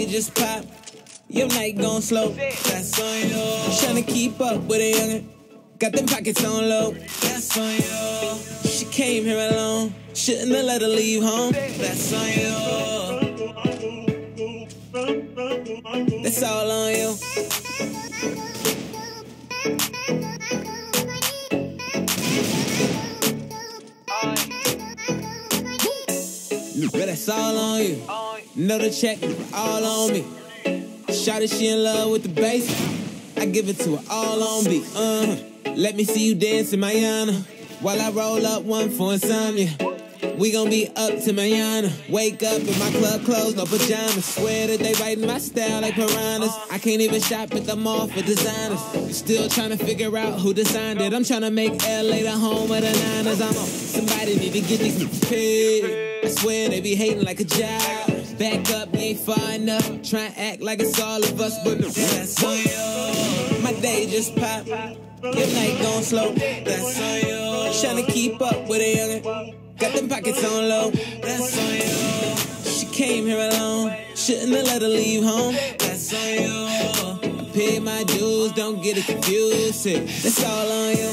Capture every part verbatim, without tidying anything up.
just popped. Your night gon' slow. That's on you. Tryna keep up with a youngin'. Got them pockets on low. That's on you. She came here alone. Shouldn't have let her leave home. That's on you. That's all on you. But that's all on you. Know the check, all on me. Shawty, she in love with the bass. I give it to her all on beat. Uh, let me see you dance in Mayana while I roll up one for insomnia. We gon' be up to Mayana. Wake up in my club clothes, no pajamas. Swear that they writing my style like piranhas. I can't even shop at the mall for designers. Still trying to figure out who designed it. I'm trying to make L A the home of the Niners. I'm on. Somebody need to get these niggas paid. I swear they be hating like a job. Back up, you ain't far enough. Try and act like it's all of us, but that's on you. My day just popped. Your night gon' slow. That's on you. Tryna keep up with a youngin'. Got them pockets on low. That's on you. She came here alone. Shouldn't have let her leave home. That's on you. I paid my dues, don't get it confused. That's all on you.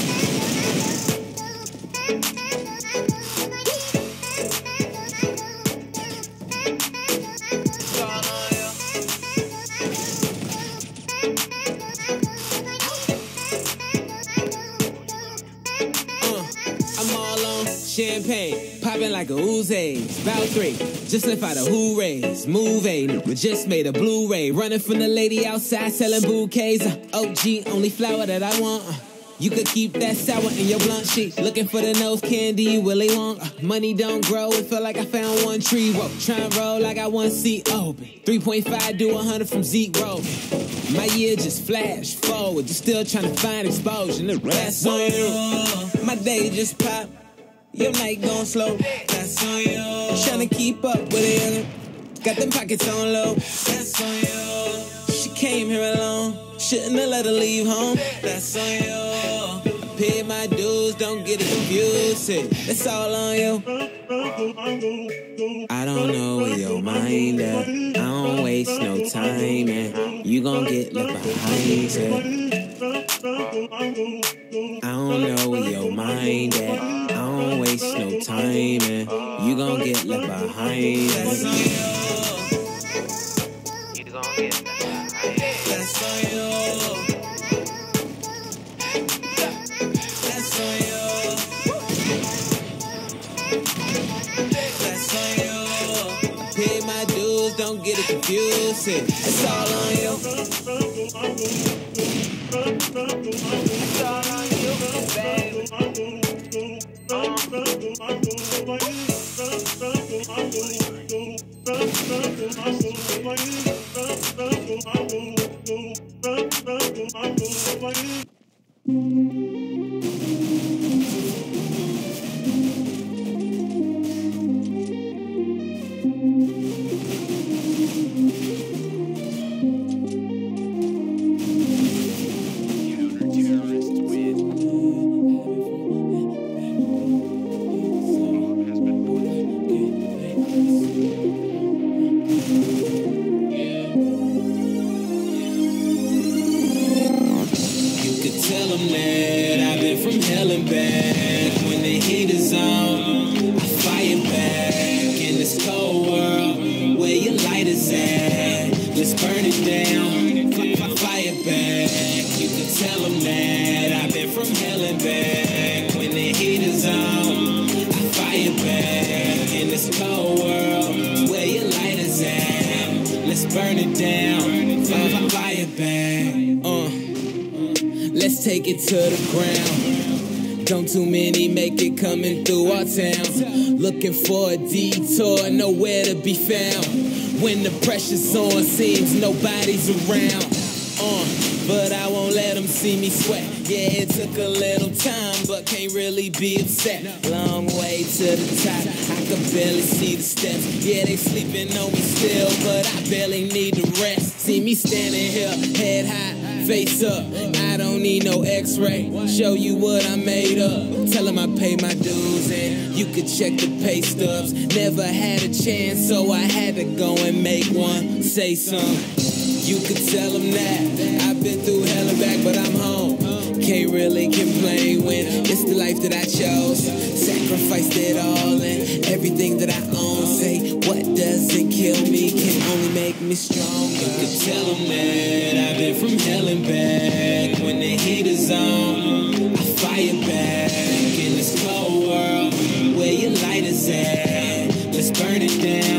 Champagne, popping like a Uzi. About three, just left out a hoorays. Movie, we just made a Blu-ray. Running from the lady outside selling bouquets. Uh, O G, only flower that I want. Uh, you could keep that sour in your blunt sheet. Looking for the nose candy, you really want. Uh, money don't grow, it feel like I found one tree. Whoa, try and roll like I want seat open. three point five do one hundred from Zeke Road. My year just flashed forward, just still trying to find exposure. That's on you. My day just popped. Your night gon' slow. That's on you. Tryna keep up with a youngin'. Got them pockets on low. That's on you. She came here alone. Shouldn't have let her leave home. That's on you. I paid my dues, don't get it confused. That's all on you. I don't know where your mind at. I don't waste no time, and you gon' get left behind it. I don't know where your mind at. I don't waste no time, and you gon' get left behind. That's on you. You gon' get left behind. That's on you. That's on you. That's on you. I pay my dues, don't get it confused. It's all on you. It's all on you, baby. Take it to the ground. Don't too many make it coming through our town. Looking for a detour, nowhere to be found. When the pressure's on, seems nobody's around. Uh, but I won't let them see me sweat. Yeah, it took a little time, but can't really be upset. Long way to the top, I can barely see the steps. Yeah, they sleeping on me still, but I barely need to rest. See me standing here, head high, face up. I don't don't need no x-ray. Show you what I made up. Tell them I pay my dues and you could check the pay stubs. Never had a chance, so I had to go and make one. Say something. You could tell them that I've been through hell and back, but I'm home. Can't really complain when it's the life that I chose. Sacrificed it all and everything that I own. Say what doesn't kill me can only make me stronger. You could tell them that I've been from hell and back. When the heat is on, I fire back. In this cold world, where your light is at, let's burn it down.